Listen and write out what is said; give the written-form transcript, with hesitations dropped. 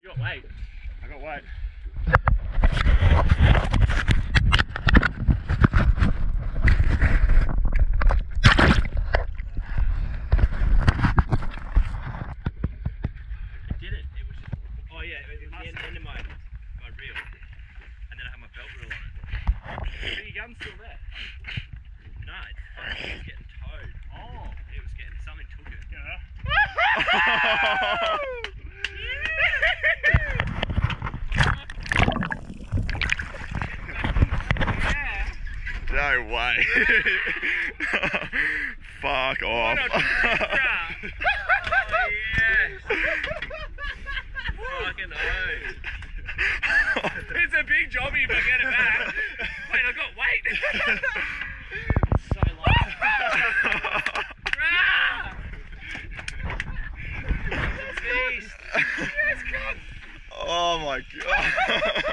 got weight. I got weight. It did it. It was just, oh yeah, it was the end of my reel. And then I had my belt reel on it. But your gun's still there. No, it was getting towed. Oh. It was getting, something took it. Yeah. No way. Fuck off. Oh yes. Fucking oath. It's a big jobby if I get it back. Wait, I got weight. So light. Oh my god.